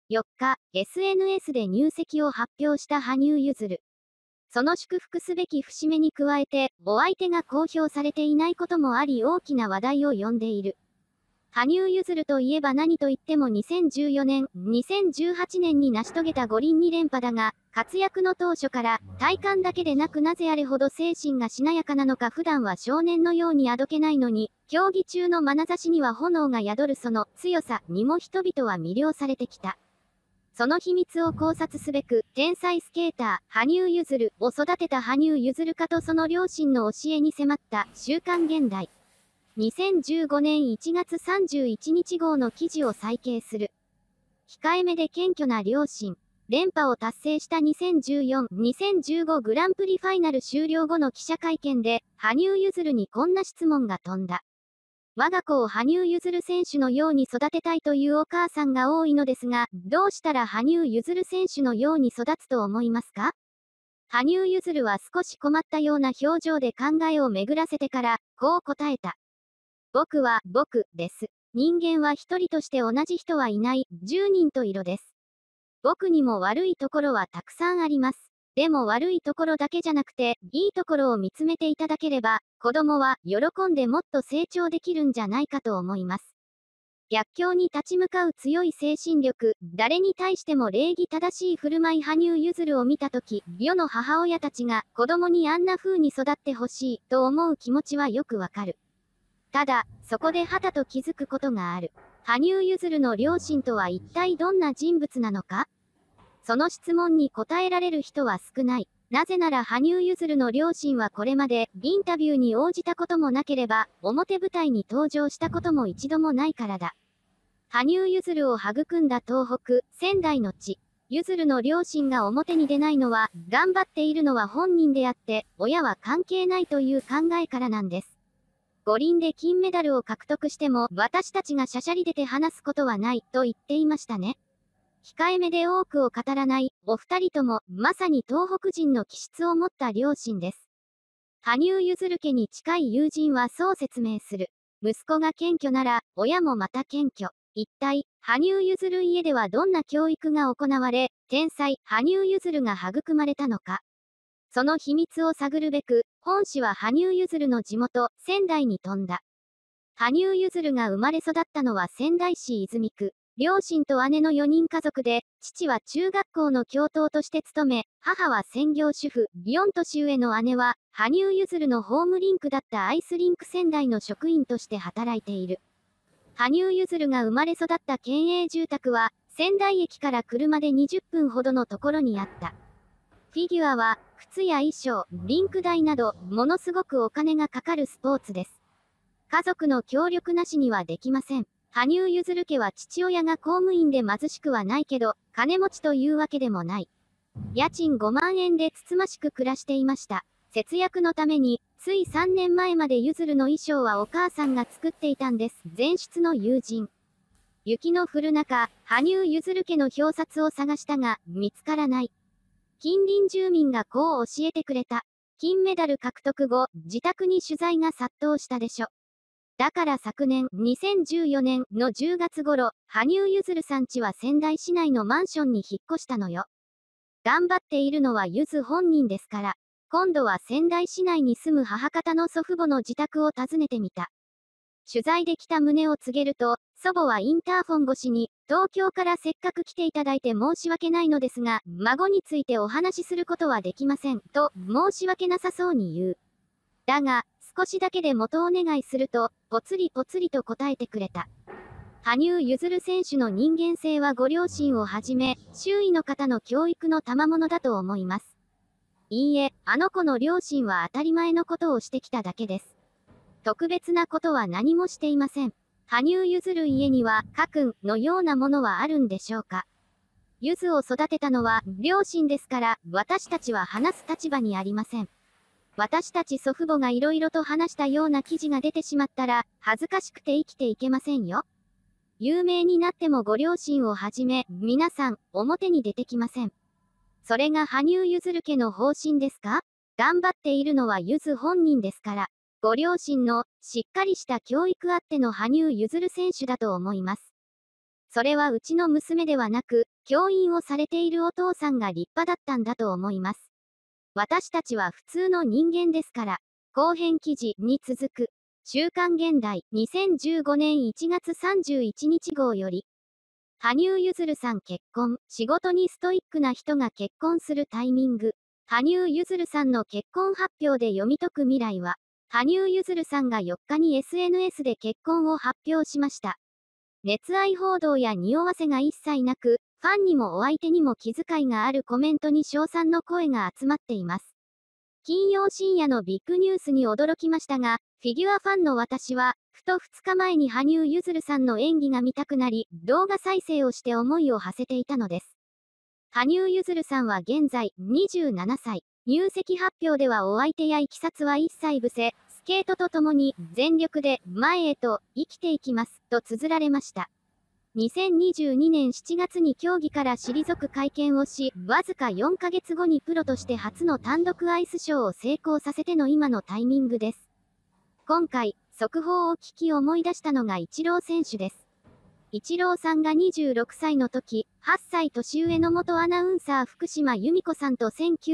4日、SNS で入籍を発表した羽生結弦。その祝福すべき節目に加えて、お相手が公表されていないこともあり大きな話題を呼んでいる。羽生結弦といえば何といっても2014年、2018年に成し遂げた五輪2連覇だが、活躍の当初から、体幹だけでなくなぜあれほど精神がしなやかなのか普段は少年のようにあどけないのに、競技中の眼差しには炎が宿るその強さにも人々は魅了されてきた。その秘密を考察すべく、天才スケーター、羽生結弦を育てた羽生結弦家とその両親の教えに迫った、週刊現代。2015年1月31日号の記事を再掲する。控えめで謙虚な両親。連覇を達成した2014、2015グランプリファイナル終了後の記者会見で、羽生結弦にこんな質問が飛んだ。我が子を羽生結弦選手のように育てたいというお母さんが多いのですが、どうしたら羽生結弦選手のように育つと思いますか？羽生結弦は少し困ったような表情で考えを巡らせてから、こう答えた。僕は、僕、です。人間は一人として同じ人はいない、10人と色です。僕にも悪いところはたくさんあります。でも悪いところだけじゃなくて、いいところを見つめていただければ、子供は喜んでもっと成長できるんじゃないかと思います。逆境に立ち向かう強い精神力、誰に対しても礼儀正しい振る舞い羽生結弦を見たとき、世の母親たちが子供にあんな風に育ってほしいと思う気持ちはよくわかる。ただ、そこではたと気づくことがある。羽生結弦の両親とは一体どんな人物なのか？その質問に答えられる人は少ない。なぜなら羽生結弦の両親はこれまでインタビューに応じたこともなければ、表舞台に登場したことも一度もないからだ。羽生結弦を育んだ東北、仙台の地。結弦の両親が表に出ないのは、頑張っているのは本人であって、親は関係ないという考えからなんです。五輪で金メダルを獲得しても、私たちがしゃしゃり出て話すことはない、と言っていましたね。控えめで多くを語らない、お二人とも、まさに東北人の気質を持った両親です。羽生結弦家に近い友人はそう説明する。息子が謙虚なら、親もまた謙虚。一体、羽生結弦家ではどんな教育が行われ、天才、羽生結弦が育まれたのか。その秘密を探るべく、本誌は羽生結弦の地元、仙台に飛んだ。羽生結弦が生まれ育ったのは仙台市泉区。両親と姉の4人家族で、父は中学校の教頭として勤め、母は専業主婦、4年上の姉は、羽生結弦のホームリンクだったアイスリンク仙台の職員として働いている。羽生結弦が生まれ育った県営住宅は、仙台駅から車で20分ほどのところにあった。フィギュアは、靴や衣装、リンク代など、ものすごくお金がかかるスポーツです。家族の協力なしにはできません。羽生結弦家は父親が公務員で貧しくはないけど、金持ちというわけでもない。家賃5万円でつつましく暮らしていました。節約のために、つい3年前まで結弦の衣装はお母さんが作っていたんです。前出の友人。雪の降る中、羽生結弦家の表札を探したが、見つからない。近隣住民がこう教えてくれた。金メダル獲得後、自宅に取材が殺到したでしょ。だから昨年、2014年の10月頃、羽生結弦さん家は仙台市内のマンションに引っ越したのよ。頑張っているのはゆず本人ですから。今度は仙台市内に住む母方の祖父母の自宅を訪ねてみた。取材で来た旨を告げると、祖母はインターフォン越しに、東京からせっかく来ていただいて申し訳ないのですが、孫についてお話しすることはできません、と、申し訳なさそうに言う。だが、少しだけで元お願いすると、ぽつりぽつりと答えてくれた。羽生結弦選手の人間性はご両親をはじめ、周囲の方の教育の賜物だと思います。いいえ、あの子の両親は当たり前のことをしてきただけです。特別なことは何もしていません。羽生結弦家には、家訓のようなものはあるんでしょうか。ゆずを育てたのは、両親ですから、私たちは話す立場にありません。私たち祖父母がいろいろと話したような記事が出てしまったら、恥ずかしくて生きていけませんよ。有名になってもご両親をはじめ、皆さん、表に出てきません。それが羽生結弦家の方針ですか？頑張っているのはゆず本人ですから。ご両親の、しっかりした教育あっての羽生結弦選手だと思います。 それはうちの娘ではなく、教員をされているお父さんが立派だったんだと思います。私たちは普通の人間ですから。後編記事に続く。週刊現代2015年1月31日号より。羽生結弦さん結婚、仕事にストイックな人が結婚するタイミング。羽生結弦さんの結婚発表で読み解く未来は、羽生結弦さんが4日に SNS で結婚を発表しました。熱愛報道や匂わせが一切なく、ファンにもお相手にも気遣いがあるコメントに称賛の声が集まっています。金曜深夜のビッグニュースに驚きましたが、フィギュアファンの私は、ふと2日前に羽生結弦さんの演技が見たくなり、動画再生をして思いを馳せていたのです。羽生結弦さんは現在27歳。入籍発表ではお相手やいきさつは一切伏せ、スケートとともに全力で前へと生きていきますと綴られました。2022年7月に競技から退く会見をし、わずか4ヶ月後にプロとして初の単独アイスショーを成功させての今のタイミングです。今回、速報を聞き思い出したのがイチロー選手です。イチローさんが26歳の時、8歳年上の元アナウンサー福島由美子さんと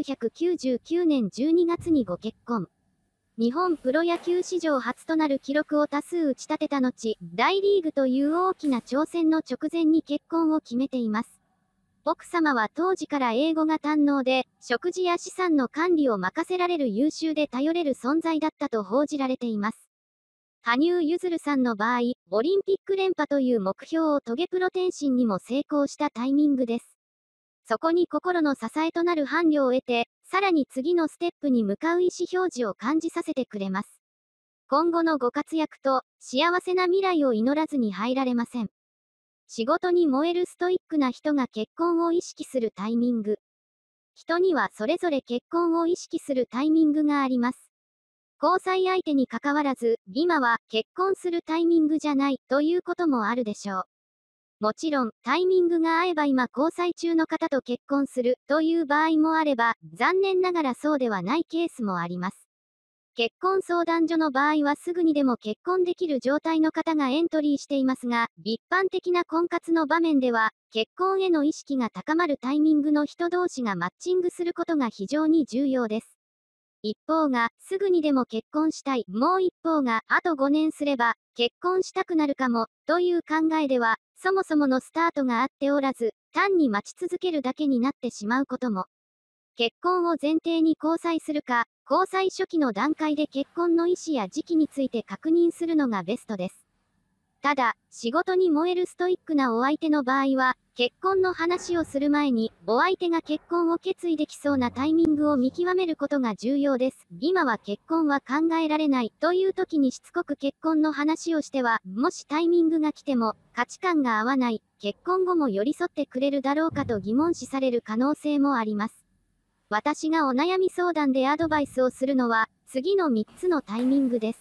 1999年12月にご結婚。日本プロ野球史上初となる記録を多数打ち立てた後、大リーグという大きな挑戦の直前に結婚を決めています。奥様は当時から英語が堪能で、食事や資産の管理を任せられる優秀で頼れる存在だったと報じられています。羽生結弦さんの場合、オリンピック連覇という目標を遂げプロ転身にも成功したタイミングです。そこに心の支えとなる伴侶を得て、さらに次のステップに向かう意思表示を感じさせてくれます。今後のご活躍と幸せな未来を祈らずに入られません。仕事に燃えるストイックな人が結婚を意識するタイミング。人にはそれぞれ結婚を意識するタイミングがあります。交際相手に関わらず、今は結婚するタイミングじゃないということもあるでしょう。もちろん、タイミングが合えば今交際中の方と結婚するという場合もあれば、残念ながらそうではないケースもあります。結婚相談所の場合はすぐにでも結婚できる状態の方がエントリーしていますが、一般的な婚活の場面では、結婚への意識が高まるタイミングの人同士がマッチングすることが非常に重要です。一方が、すぐにでも結婚したい、もう一方が、あと5年すれば、結婚したくなるかも、という考えでは、そもそものスタートがあっておらず、単に待ち続けるだけになってしまうことも。結婚を前提に交際するか、交際初期の段階で結婚の意思や時期について確認するのがベストです。ただ、仕事に燃えるストイックなお相手の場合は、結婚の話をする前に、お相手が結婚を決意できそうなタイミングを見極めることが重要です。今は結婚は考えられないという時にしつこく結婚の話をしては、もしタイミングが来ても、価値観が合わない、結婚後も寄り添ってくれるだろうかと疑問視される可能性もあります。私がお悩み相談でアドバイスをするのは、次の3つのタイミングです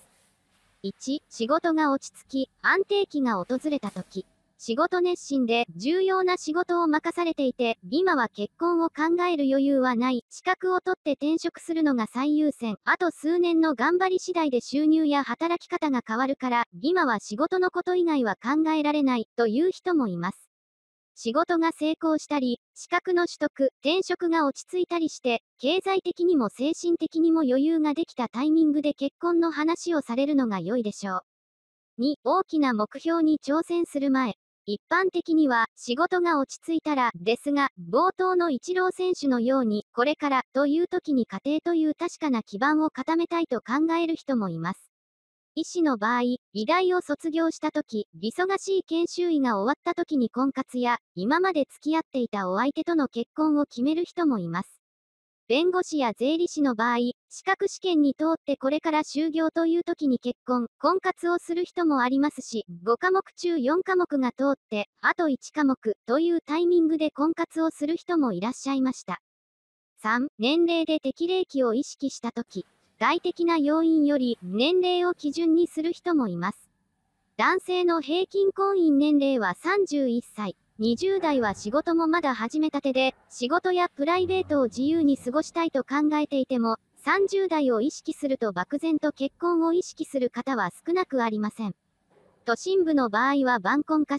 。1、仕事が落ち着き、安定期が訪れた時。仕事熱心で重要な仕事を任されていて、今は結婚を考える余裕はない。資格を取って転職するのが最優先。あと数年の頑張り次第で収入や働き方が変わるから、今は仕事のこと以外は考えられないという人もいます。仕事が成功したり、資格の取得、転職が落ち着いたりして、経済的にも精神的にも余裕ができたタイミングで結婚の話をされるのが良いでしょう。2、大きな目標に挑戦する前。一般的には、仕事が落ち着いたら、ですが、冒頭のイチロー選手のように、これから、という時に家庭という確かな基盤を固めたいと考える人もいます。医師の場合、医大を卒業した時、忙しい研修医が終わった時に婚活や、今まで付き合っていたお相手との結婚を決める人もいます。弁護士や税理士の場合、資格試験に通ってこれから就業という時に結婚、婚活をする人もありますし、5科目中4科目が通って、あと1科目というタイミングで婚活をする人もいらっしゃいました。3、年齢で適齢期を意識した時。外的な要因より年齢を基準にする人もいます。男性の平均婚姻年齢は31歳。20代は仕事もまだ始めたてで、仕事やプライベートを自由に過ごしたいと考えていても、30代を意識すると漠然と結婚を意識する方は少なくありません。都心部の場合は晩婚化し、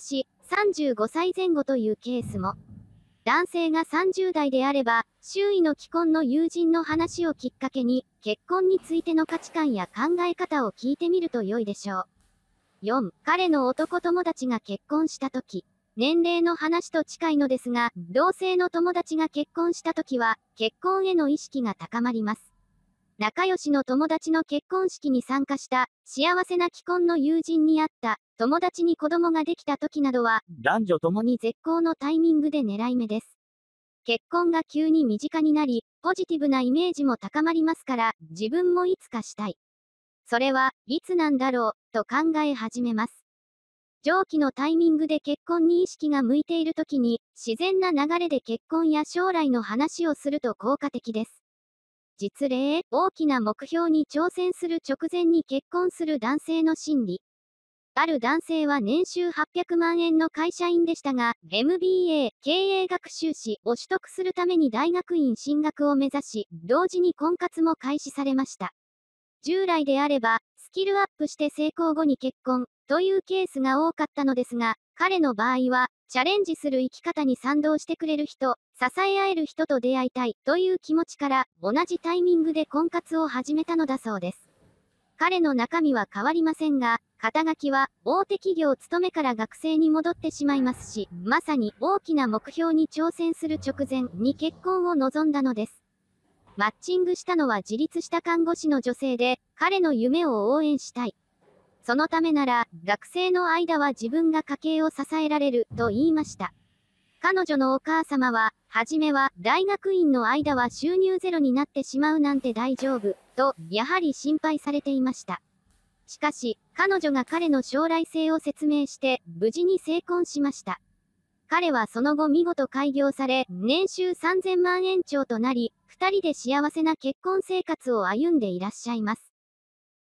35歳前後というケースも。男性が30代であれば、周囲の既婚の友人の話をきっかけに、結婚についての価値観や考え方を聞いてみると良いでしょう。4、彼の男友達が結婚したとき。年齢の話と近いのですが、同性の友達が結婚したときは、結婚への意識が高まります。仲良しの友達の結婚式に参加した、幸せな既婚の友人に会った、友達に子供ができた時などは、男女ともに絶好のタイミングで狙い目です。結婚が急に身近になり、ポジティブなイメージも高まりますから、自分もいつかしたい。それはいつなんだろう、と考え始めます。上記のタイミングで結婚に意識が向いている時に、自然な流れで結婚や将来の話をすると効果的です。実例、大きな目標に挑戦する直前に結婚する男性の心理。ある男性は年収800万円の会社員でしたが、MBA、経営学修士を取得するために大学院進学を目指し、同時に婚活も開始されました。従来であれば、スキルアップして成功後に結婚というケースが多かったのですが、彼の場合は、チャレンジする生き方に賛同してくれる人、支え合える人と出会いたいという気持ちから、同じタイミングで婚活を始めたのだそうです。彼の中身は変わりませんが、肩書きは大手企業勤めから学生に戻ってしまいますし、まさに大きな目標に挑戦する直前に結婚を望んだのです。マッチングしたのは自立した看護師の女性で、彼の夢を応援したい。そのためなら、学生の間は自分が家計を支えられる、と言いました。彼女のお母様は、はじめは、大学院の間は収入ゼロになってしまうなんて大丈夫、と、やはり心配されていました。しかし、彼女が彼の将来性を説明して、無事に成婚しました。彼はその後見事開業され、年収3000万円超となり、2人で幸せな結婚生活を歩んでいらっしゃいます。